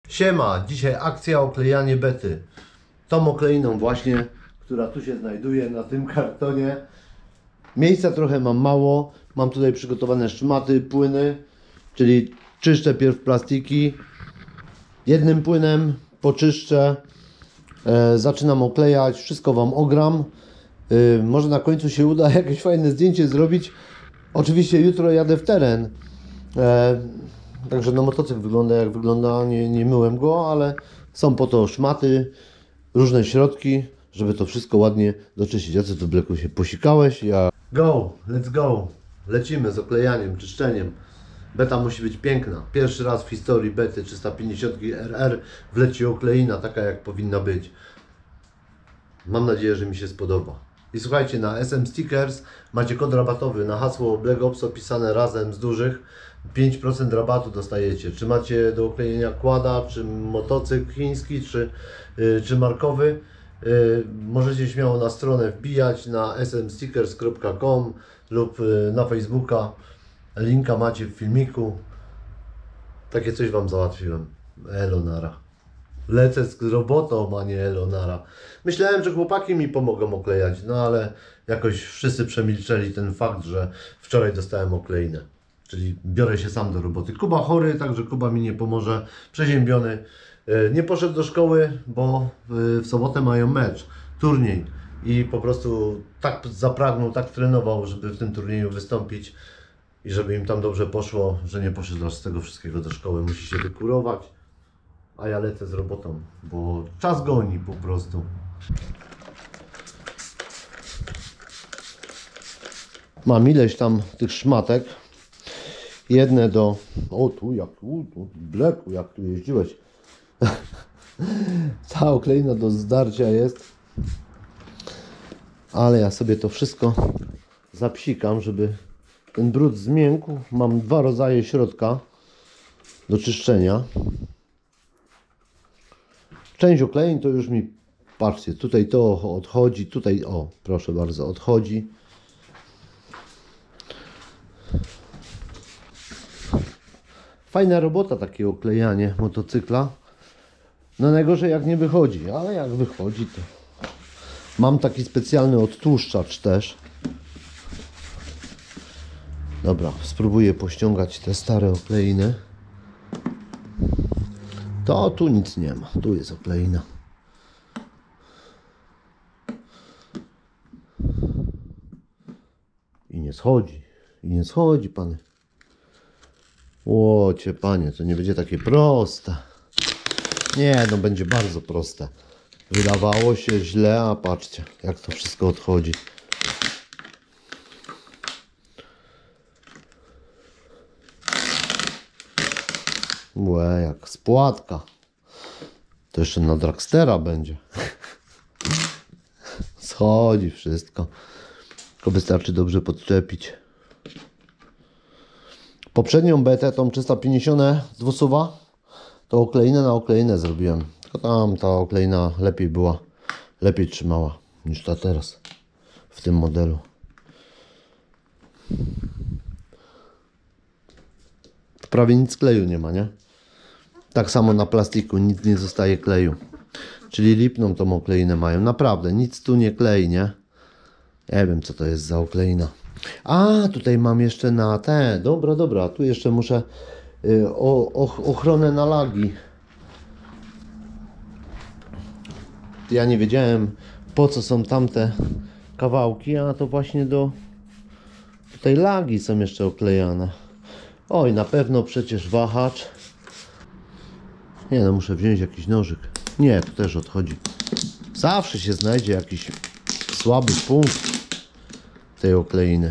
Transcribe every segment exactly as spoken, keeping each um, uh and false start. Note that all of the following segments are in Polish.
Siema, dzisiaj akcja oklejanie bety. Tą okleiną właśnie, która tu się znajduje na tym kartonie. Miejsca trochę mam mało. Mam tutaj przygotowane szmaty, płyny, czyli czyszczę pierw plastiki. Jednym płynem poczyszczę, e, zaczynam oklejać, wszystko Wam ogram. E, może na końcu się uda jakieś fajne zdjęcie zrobić. Oczywiście jutro jadę w teren. E, Także no motocykl wygląda jak wygląda, nie, nie myłem go, ale są po to szmaty, różne środki, żeby to wszystko ładnie doczyścić. Ja co tu, Bleku, się posikałeś? Ja... Go, let's go! Lecimy z oklejaniem, czyszczeniem. Beta musi być piękna. Pierwszy raz w historii bety trzysta pięćdziesiąt R R wleci okleina taka jak powinna być. Mam nadzieję, że mi się spodoba. I słuchajcie, na S M Stickers macie kod rabatowy na hasło Black Ops opisane razem z dużych. pięć procent rabatu dostajecie. Czy macie do oklejenia kłada, czy motocykl chiński, czy, yy, czy markowy. Yy, możecie śmiało na stronę wbijać na s m stickers kropka com lub yy, na Facebooka. Linka macie w filmiku. Takie coś Wam załatwiłem. Elonara. Lecę z robotą, a nie Elonara. Myślałem, że chłopaki mi pomogą oklejać, no ale jakoś wszyscy przemilczeli ten fakt, że wczoraj dostałem okleinę. Czyli biorę się sam do roboty. Kuba chory, także Kuba mi nie pomoże. Przeziębiony. Nie poszedł do szkoły, bo w sobotę mają mecz, turniej. I po prostu tak zapragnął, tak trenował, żeby w tym turnieju wystąpić i żeby im tam dobrze poszło, że nie poszedł aż z tego wszystkiego do szkoły. Musi się wykurować. A ja lecę z robotą, bo czas goni po prostu. Mam ileś tam tych szmatek. Jedne do... O tu jak tu, tu Bleku, jak tu jeździłeś. Ta okleina do zdarcia jest. Ale ja sobie to wszystko zapsikam, żeby ten brud zmiękł. Mam dwa rodzaje środka do czyszczenia. Część oklein to już mi, patrzcie, tutaj to odchodzi, tutaj, o, proszę bardzo, odchodzi. Fajna robota takie oklejanie motocykla. No najgorzej jak nie wychodzi, ale jak wychodzi to... Mam taki specjalny odtłuszczacz też. Dobra, spróbuję pościągać te stare okleiny. To tu nic nie ma, tu jest okleina. I nie schodzi, i nie schodzi, panie. Łocie, panie, to nie będzie takie proste. Nie, no będzie bardzo proste. Wydawało się źle, a patrzcie, jak to wszystko odchodzi. Łe, jak spłatka. To jeszcze na dragstera będzie. Schodzi wszystko. Tylko wystarczy dobrze podczepić. Poprzednią betę, tą trzysta pięćdziesiąt z dwusuwa, to okleinę na okleinę zrobiłem. Tylko tam ta okleina lepiej była, lepiej trzymała niż ta teraz w tym modelu. Prawie nic kleju nie ma, nie? Tak samo na plastiku, nic nie zostaje kleju. Czyli lipną tą okleinę mają. Naprawdę, nic tu nie klei, nie? Nie wiem, co to jest za okleina. A, tutaj mam jeszcze na te. Dobra, dobra, tu jeszcze muszę y, o, o, ochronę na lagi. Ja nie wiedziałem, po co są tamte kawałki, a to właśnie do... Tutaj lagi są jeszcze oklejane. Oj, na pewno przecież wahacz. Nie no, muszę wziąć jakiś nożyk. Nie, to też odchodzi. Zawsze się znajdzie jakiś słaby punkt tej okleiny.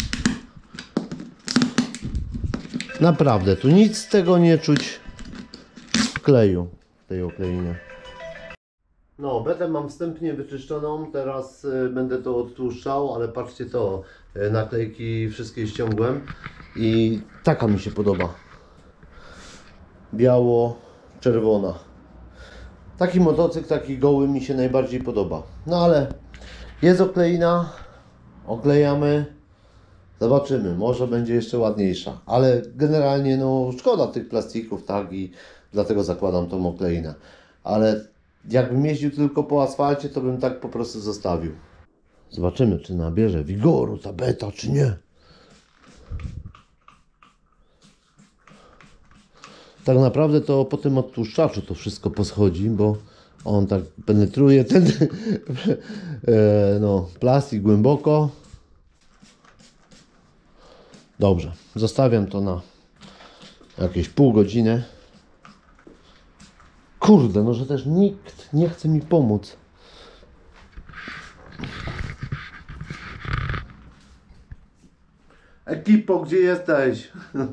Naprawdę, tu nic z tego nie czuć w kleju tej okleiny. No, betę mam wstępnie wyczyszczoną, teraz y, będę to odtłuszczał, ale patrzcie to, y, naklejki wszystkie ściągłem i taka mi się podoba. Biało-czerwona. Taki motocykl, taki goły mi się najbardziej podoba. No ale jest okleina, oklejamy, zobaczymy, może będzie jeszcze ładniejsza. Ale generalnie no szkoda tych plastików, tak, i dlatego zakładam tą okleinę. Ale jakbym jeździł tylko po asfalcie, to bym tak po prostu zostawił. Zobaczymy, czy nabierze wigoru ta beta, czy nie. Tak naprawdę to po tym odtłuszczaczu to wszystko poschodzi, bo on tak penetruje ten e, no, plastik głęboko. Dobrze, zostawiam to na jakieś pół godziny. Kurde, no że też nikt nie chce mi pomóc. Ekipo, gdzie jesteś?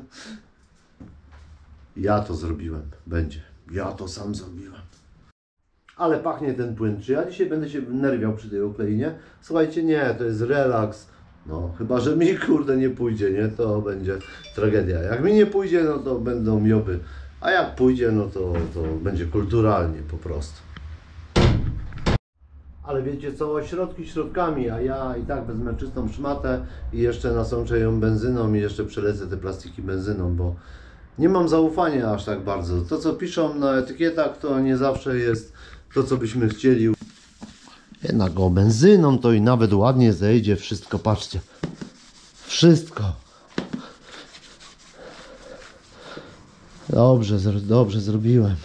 Ja to zrobiłem, będzie. Ja to sam zrobiłem. Ale pachnie ten płyn. Czy ja dzisiaj będę się nerwiał przy tej okleinie? Słuchajcie, nie, to jest relaks. No, chyba że mi kurde nie pójdzie, nie? To będzie tragedia. Jak mi nie pójdzie, no to będą mioby. A jak pójdzie, no to, to będzie kulturalnie po prostu. Ale wiecie co, środki środkami, a ja i tak wezmę czystą szmatę i jeszcze nasączę ją benzyną i jeszcze przelecę te plastiki benzyną, bo nie mam zaufania aż tak bardzo. To co piszą na etykietach to nie zawsze jest to co byśmy chcieli. Jednak go benzyną to i nawet ładnie zejdzie wszystko, patrzcie. Wszystko. Dobrze, dobrze zrobiłem.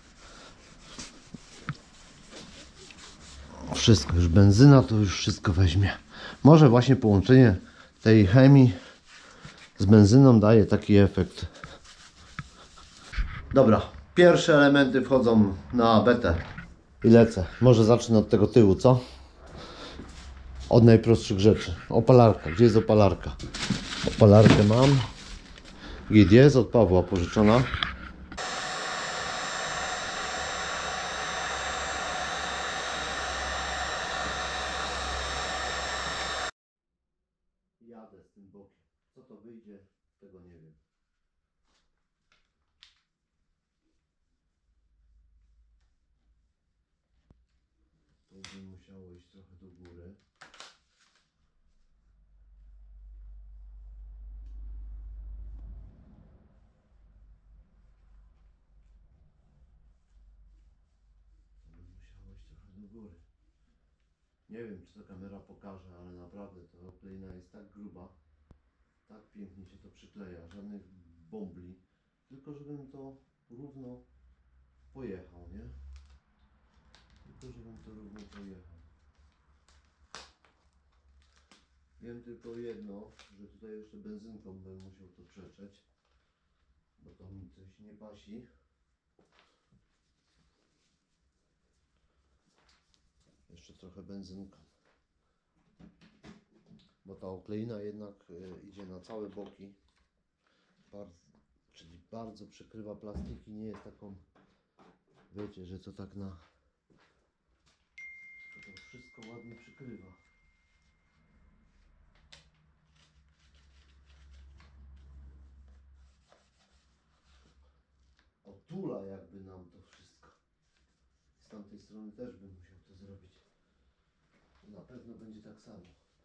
Wszystko, już benzyna to już wszystko weźmie. Może właśnie połączenie tej chemii z benzyną daje taki efekt. Dobra, pierwsze elementy wchodzą na betę i lecę. Może zacznę od tego tyłu, co? Od najprostszych rzeczy. Opalarka. Gdzie jest opalarka? Opalarkę mam. Git jest, od Pawła pożyczona. Jadę z tym bokiem. Co to wyjdzie, tego nie wiem. To by musiało iść trochę do góry. To by musiało iść trochę do góry. Nie wiem, czy to kamera pokaże, ale naprawdę ta okleina jest tak gruba. Tak pięknie się to przykleja. Żadnych bombli. Tylko żebym to równo pojechał, nie? Tylko żebym to równo pojechał. Wiem tylko jedno, że tutaj jeszcze benzynką bym musiał to przetrzeć, bo to mi coś nie pasi. Jeszcze trochę benzynką. Bo ta okleina jednak y, idzie na całe boki. Bardzo, czyli bardzo przykrywa plastiki, nie jest taką, wiecie, że to tak na... To, to wszystko ładnie przykrywa. Otula jakby nam to wszystko. Z tamtej strony też bym musiał to zrobić. Na pewno będzie tak samo.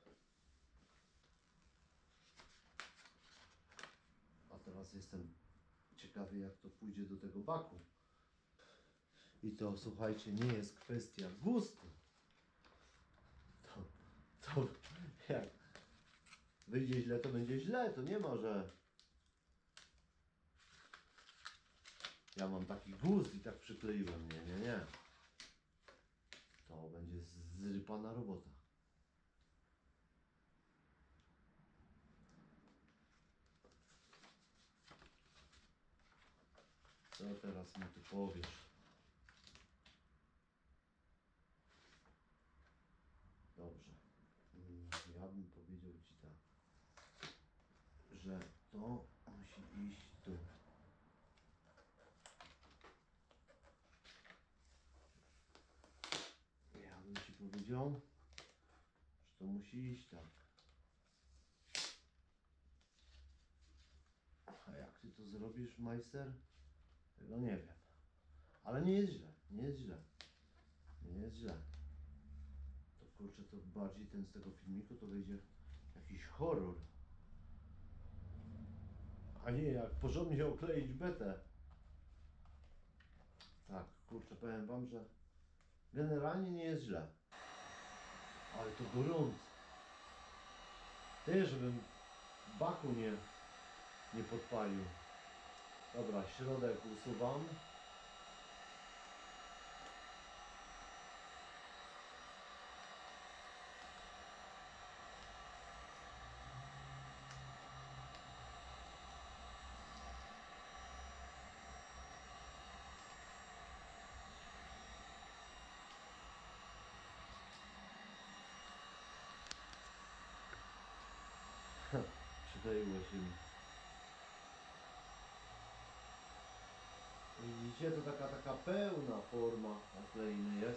A teraz jestem ciekawy, jak to pójdzie do tego baku. I to, słuchajcie, nie jest kwestia gustu. To, to jak wyjdzie źle, to będzie źle. To nie ma, że ja mam taki gust i tak przykleiłem. Nie, nie, nie. To będzie zrypana robota. Co teraz mi tu powiesz? Dobrze. Mm, Ja bym powiedział Ci tak, że to musi iść tu. Ja bym Ci powiedział, że to musi iść tak. A jak Ty to zrobisz, majster? Tego nie wiem. Ale nie jest źle, nie jest źle. Nie jest źle. To kurczę, to bardziej ten z tego filmiku to wyjdzie jakiś horror. A nie, jak porządnie okleić betę. Tak, kurczę, powiem wam, że generalnie nie jest źle. Ale to gorąco. Ty, żebym baku nie, nie podpalił. Dobra, środek usuwam. Przykleiło się mi. Widzicie, to taka, taka pełna forma okleiny jest.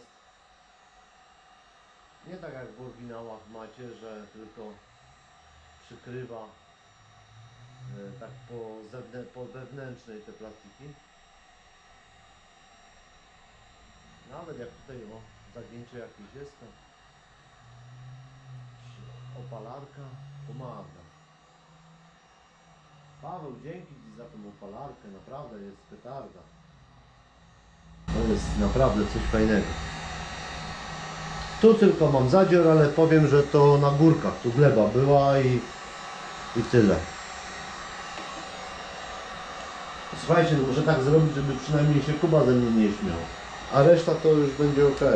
Nie tak jak w oryginałach macie, że tylko przykrywa e, tak po, zewnę po wewnętrznej te plastiki. Nawet jak tutaj o zagięcie jakieś jest, to opalarka pomaga. Paweł, dzięki Ci za tą opalarkę, naprawdę jest petarda. To jest naprawdę coś fajnego. Tu tylko mam zadzior, ale powiem, że to na górkach, tu gleba była i, i tyle. Słuchajcie, no muszę tak zrobić, żeby przynajmniej się Kuba ze mnie nie śmiał. A reszta to już będzie ok.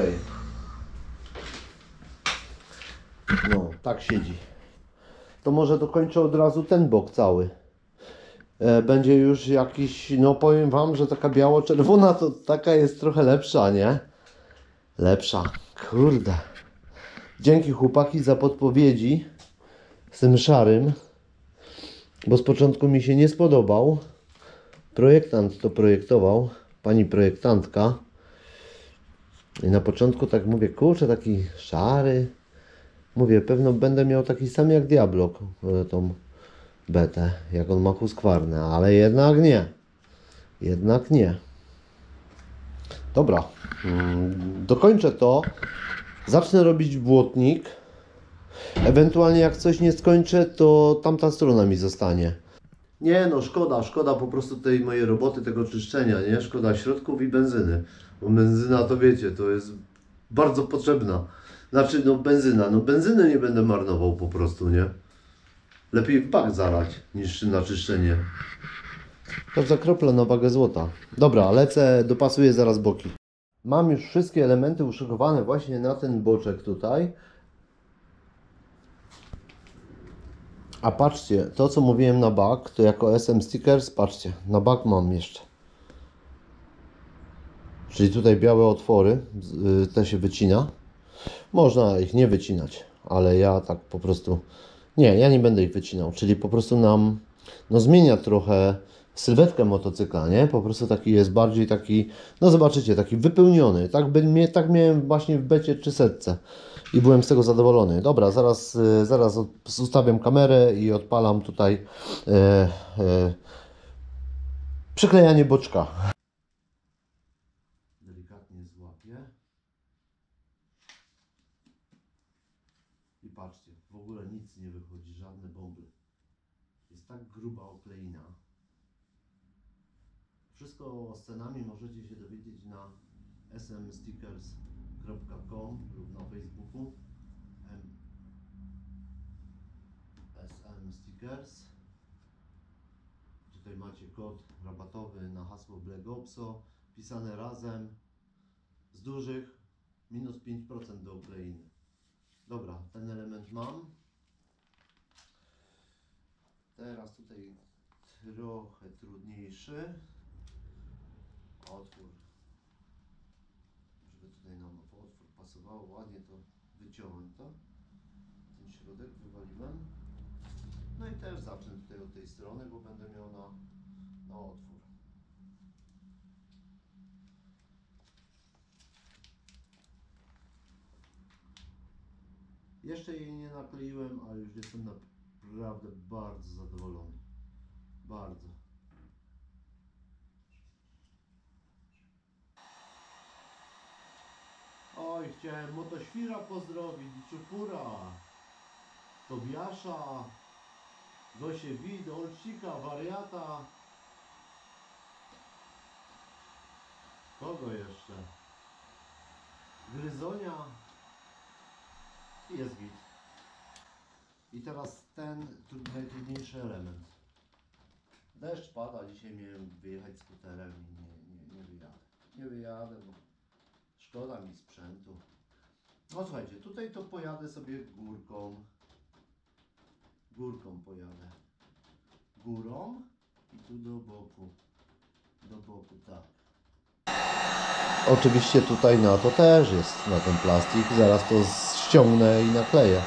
No, tak siedzi. To może dokończę od razu ten bok cały. E, będzie już jakiś, no powiem wam, że taka biało-czerwona to taka jest trochę lepsza, nie? Lepsza. Kurde. Dzięki chłopaki za podpowiedzi z tym szarym. Bo z początku mi się nie spodobał. Projektant to projektował. Pani projektantka. I na początku tak mówię, kurczę, taki szary. Mówię, pewno będę miał taki sam jak Diablo, tą betę, jak on ma huskwarnę, ale jednak nie. Jednak nie. Dobra, dokończę to. Zacznę robić błotnik. Ewentualnie jak coś nie skończę, to tamta strona mi zostanie. Nie no, szkoda, szkoda po prostu tej mojej roboty, tego czyszczenia, nie? Szkoda środków i benzyny. Bo benzyna to wiecie, to jest bardzo potrzebna. Znaczy no benzyna, no benzynę nie będę marnował po prostu, nie? Lepiej w bak zalać niż na czyszczenie. To za kropla na wagę złota. Dobra, lecę, dopasuję zaraz boki. Mam już wszystkie elementy uszykowane właśnie na ten boczek tutaj. A patrzcie, to co mówiłem na bak, to jako S M Stickers, patrzcie, na bak mam jeszcze. Czyli tutaj białe otwory, te się wycina. Można ich nie wycinać, ale ja tak po prostu... Nie, ja nie będę ich wycinał, czyli po prostu nam no, zmienia trochę sylwetkę motocykla, nie? Po prostu taki jest bardziej taki, no zobaczycie, taki wypełniony. Tak, by, tak miałem właśnie w becie trzysetce i byłem z tego zadowolony. Dobra, zaraz, zaraz ustawiam kamerę i odpalam tutaj e, e, przyklejanie boczka. Delikatnie złapię. I patrzcie, w ogóle nic nie wychodzi, żadne bomby. Jest tak gruba okleina. Wszystko o scenami możecie się dowiedzieć na s m stickers kropka com lub na Facebooku S M Stickers. Tutaj macie kod rabatowy na hasło Black Opso, pisane razem z dużych, minus pięć procent do okleiny. Dobra, ten element mam. Teraz tutaj trochę trudniejszy otwór, żeby tutaj nam otwór pasowało ładnie, to wyciąłem to, ten środek wywaliłem. No i też zacznę tutaj od tej strony, bo będę miał na, na otwór. Jeszcze jej nie nakleiłem, ale już jestem naprawdę bardzo zadowolony. Bardzo. Oj, chciałem Motoświra pozdrowić i Czupura, Tobiasza, Gosię Wid, Olcika, Wariata. Kogo jeszcze? Gryzonia. I jest git. I teraz ten tu najtrudniejszy element. Deszcz pada, dzisiaj miałem wyjechać skuterem i nie, nie, nie wyjadę. Nie wyjadę, bo szkoda mi sprzętu. No słuchajcie, tutaj to pojadę sobie górką. Górką pojadę. Górą i tu do boku. Do boku, tak. Oczywiście tutaj na to też jest, na ten plastik. Zaraz to ściągnę i nakleję.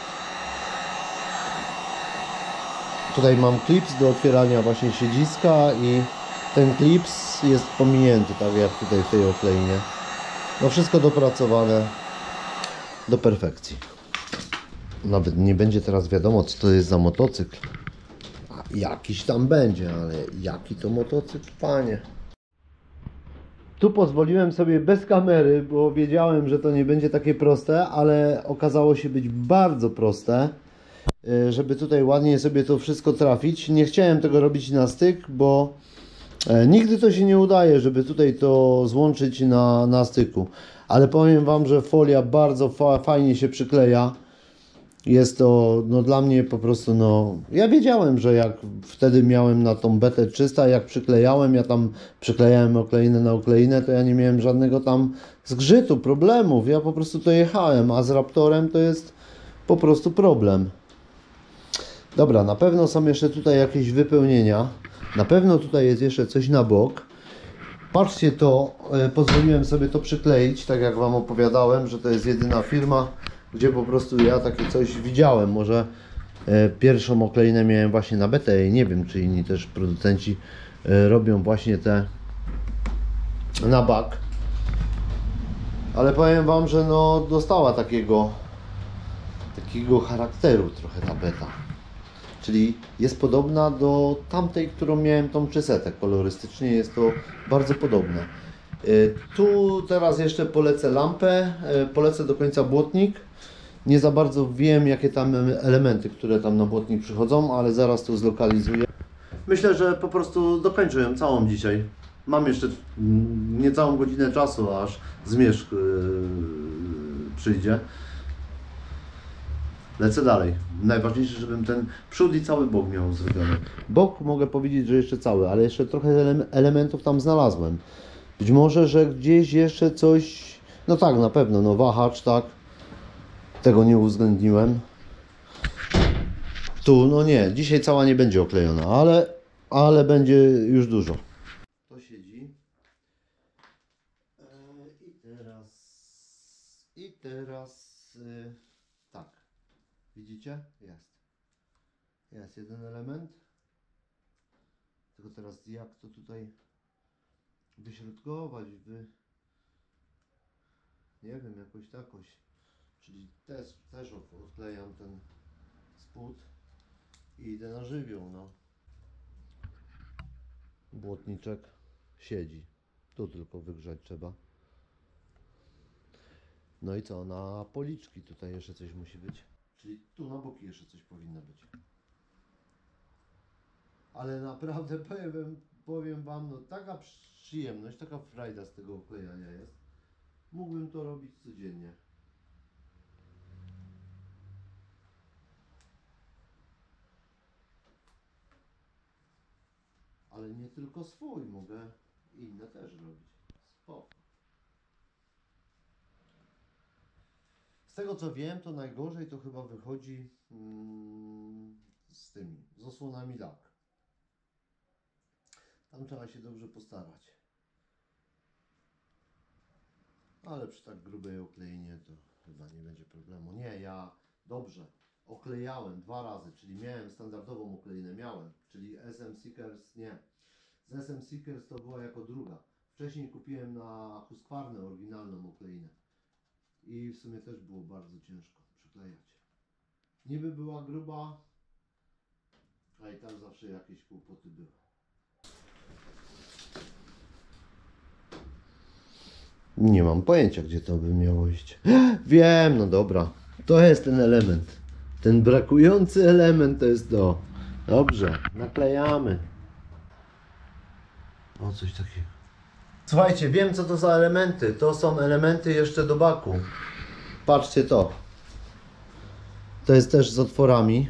Tutaj mam klips do otwierania właśnie siedziska i ten klips jest pominięty, tak jak tutaj w tej okleinie. No wszystko dopracowane do perfekcji. Nawet nie będzie teraz wiadomo, co to jest za motocykl. A jakiś tam będzie, ale jaki to motocykl, panie. Tu pozwoliłem sobie bez kamery, bo wiedziałem, że to nie będzie takie proste, ale okazało się być bardzo proste, żeby tutaj ładnie sobie to wszystko trafić. Nie chciałem tego robić na styk, bo nigdy to się nie udaje, żeby tutaj to złączyć na, na styku. Ale powiem Wam, że folia bardzo fa fajnie się przykleja. Jest to no, dla mnie po prostu, no ja wiedziałem, że jak wtedy miałem na tą betę trzysta, jak przyklejałem, ja tam przyklejałem okleinę na okleinę, to ja nie miałem żadnego tam zgrzytu, problemów. Ja po prostu to jechałem, a z Raptorem to jest po prostu problem. Dobra, na pewno są jeszcze tutaj jakieś wypełnienia. Na pewno tutaj jest jeszcze coś na bok. Patrzcie to, e, pozwoliłem sobie to przykleić, tak jak Wam opowiadałem, że to jest jedyna firma, gdzie po prostu ja takie coś widziałem. Może e, pierwszą okleinę miałem właśnie na betę i nie wiem, czy inni też producenci e, robią właśnie te na bak. Ale powiem Wam, że no dostała takiego takiego charakteru trochę ta beta. Czyli jest podobna do tamtej, którą miałem, tą trzysetkę. Kolorystycznie jest to bardzo podobne. Tu teraz jeszcze polecę lampę, polecę do końca błotnik. Nie za bardzo wiem, jakie tam elementy, które tam na błotnik przychodzą, ale zaraz to zlokalizuję. Myślę, że po prostu dokończę ją całą dzisiaj. Mam jeszcze niecałą godzinę czasu, aż zmierzch yy, przyjdzie. Lecę dalej. Najważniejsze, żebym ten przód i cały bok miał zrobiony. Bok mogę powiedzieć, że jeszcze cały, ale jeszcze trochę ele elementów tam znalazłem. Być może, że gdzieś jeszcze coś... No tak, na pewno, no wahacz, tak. Tego nie uwzględniłem. Tu, no nie, dzisiaj cała nie będzie oklejona, ale, ale będzie już dużo. To siedzi. I teraz... I teraz... Tak. Widzicie? Jest. Jest jeden element. Tylko teraz jak to tutaj wyśrodkować, wy... Nie wiem, jakoś takoś. Czyli też, też odklejam ten spód i idę na żywioł, no. Błotniczek siedzi. Tu tylko wygrzać trzeba. No i co? Na policzki tutaj jeszcze coś musi być. Czyli tu na boki jeszcze coś powinno być. Ale naprawdę powiem, powiem Wam, no taka przyjemność, taka frajda z tego oklejania jest. Mógłbym to robić codziennie. Ale nie tylko swój, mogę inne też robić. Spoko. Z tego co wiem, to najgorzej to chyba wychodzi mm, z tymi, z osłonami lak. Tam trzeba się dobrze postarać. Ale przy tak grubej okleinie to chyba nie będzie problemu. Nie, ja dobrze oklejałem dwa razy, czyli miałem standardową okleinę, miałem, czyli S M Seekers, nie. Z S M Seekers to była jako druga. Wcześniej kupiłem na Husqvarna oryginalną okleinę. I w sumie też było bardzo ciężko przyklejać. Niby była gruba, a i tam zawsze jakieś kłopoty były. Nie mam pojęcia, gdzie to by miało iść. Wiem, no dobra. To jest ten element. Ten brakujący element to jest to. Dobrze, naklejamy. O, coś takiego. Słuchajcie, wiem co to za elementy. To są elementy jeszcze do baku. Patrzcie to. To jest też z otworami.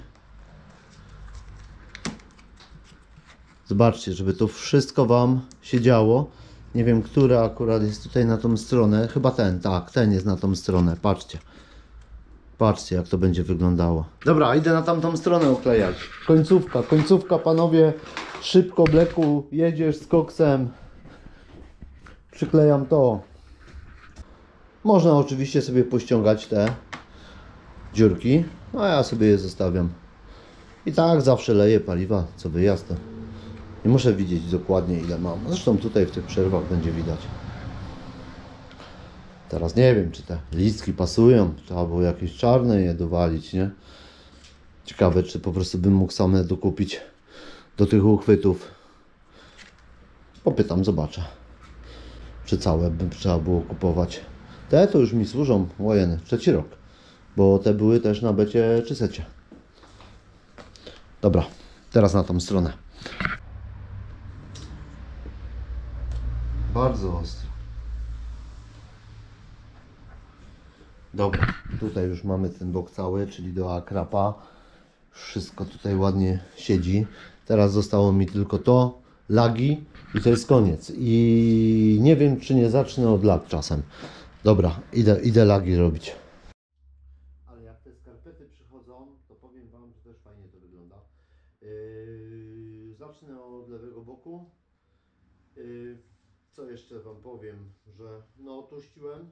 Zobaczcie, żeby to wszystko Wam się działo. Nie wiem, który akurat jest tutaj na tą stronę. Chyba ten, tak, ten jest na tą stronę. Patrzcie. Patrzcie, jak to będzie wyglądało. Dobra, idę na tamtą stronę oklejać. Końcówka, końcówka, panowie. Szybko, Bleku, jedziesz z koksem. Przyklejam to. Można oczywiście sobie pościągać te dziurki, a ja sobie je zostawiam. I tak zawsze leję paliwa, co wyjazd. Nie muszę widzieć dokładnie ile mam. Zresztą tutaj w tych przerwach będzie widać. Teraz nie wiem, czy te listki pasują. Trzeba było jakieś czarne je dowalić, nie? Ciekawe, czy po prostu bym mógł same dokupić do tych uchwytów. Popytam, zobaczę. Czy całe by trzeba było kupować. Te to już mi służą, łojeny, trzeci rok. Bo te były też na becie czy secie. Dobra, teraz na tą stronę. Bardzo ostro. Dobra, tutaj już mamy ten bok cały, czyli do akrapa. Wszystko tutaj ładnie siedzi. Teraz zostało mi tylko to, lagi i to jest koniec. I nie wiem, czy nie zacznę od lag czasem. Dobra, idę, idę lagi robić. Ale jak te skarpety przychodzą, to powiem Wam, że też fajnie to wygląda. Yy, zacznę od lewego boku. Yy, co jeszcze Wam powiem, że no tuściłem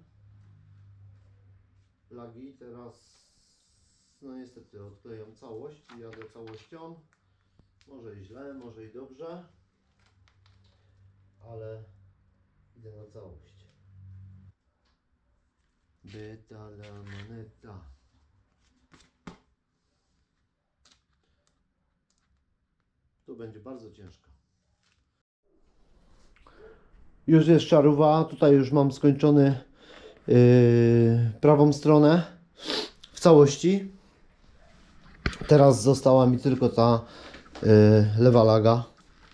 lagi, teraz no niestety odklejam całość i jadę całością. Może i źle, może i dobrze, ale idę na całość. Beta la moneta. Tu będzie bardzo ciężko. Już jest czaruwa, tutaj już mam skończony yy, prawą stronę w całości. Teraz została mi tylko ta yy, lewa laga.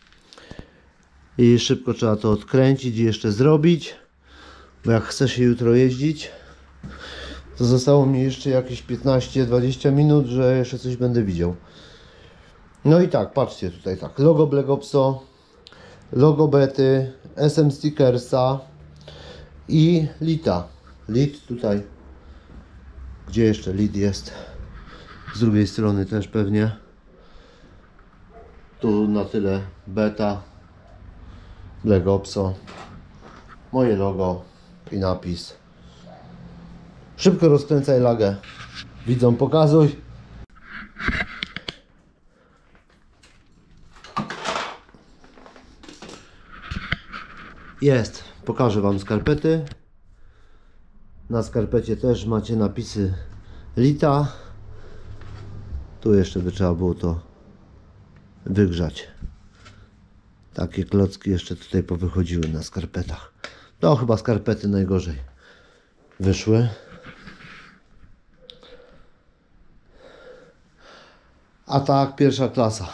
I szybko trzeba to odkręcić i jeszcze zrobić. Bo jak chcę się jutro jeździć, to zostało mi jeszcze jakieś piętnaście dwadzieścia minut, że jeszcze coś będę widział. No i tak, patrzcie tutaj tak. Logo Black Opso, logo Bety, S M Stickersa i Lita. Lit tutaj. Gdzie jeszcze Lit jest? Z drugiej strony też pewnie. Tu na tyle Beta, Black Opso, moje logo i napis. Szybko rozkręcaj lagę. Widzą, pokazuj. Jest. Pokażę Wam skarpety. Na skarpecie też macie napisy Lita. Tu jeszcze by trzeba było to wygrzać. Takie klocki jeszcze tutaj powychodziły na skarpetach. No chyba skarpety najgorzej wyszły. A tak, pierwsza klasa.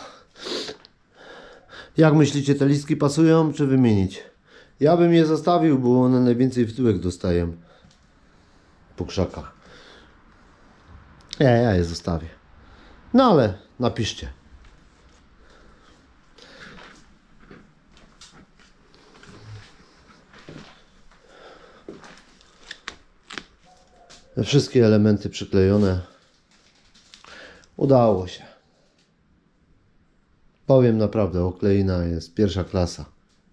Jak myślicie, te listki pasują, czy wymienić? Ja bym je zostawił, bo one najwięcej w tyłek dostają po krzakach. Nie, ja je zostawię. No ale napiszcie. Wszystkie elementy przyklejone. Udało się. Powiem naprawdę, okleina jest pierwsza klasa.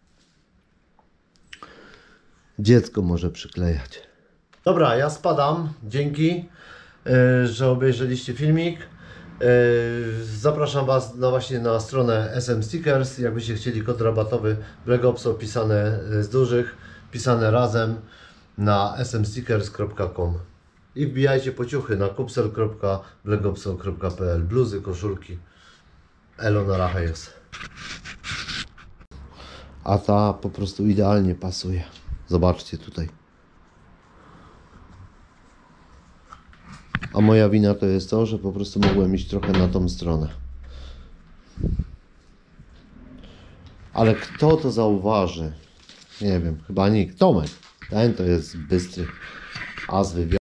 Dziecko może przyklejać. Dobra, ja spadam. Dzięki, że obejrzeliście filmik. Zapraszam Was na właśnie na stronę S M Stickers. Jakbyście chcieli kod rabatowy Black Opso pisane z dużych, pisane razem na s m stickers kropka com. I wbijajcie po ciuchy na kupsel kropka black opso kropka p l. Bluzy, koszulki. Elo na rachę jest. A ta po prostu idealnie pasuje. Zobaczcie tutaj. A moja wina to jest to, że po prostu mogłem iść trochę na tą stronę. Ale kto to zauważy? Nie wiem, chyba nikt. Tomek. Ten to jest bystry as wywiadu.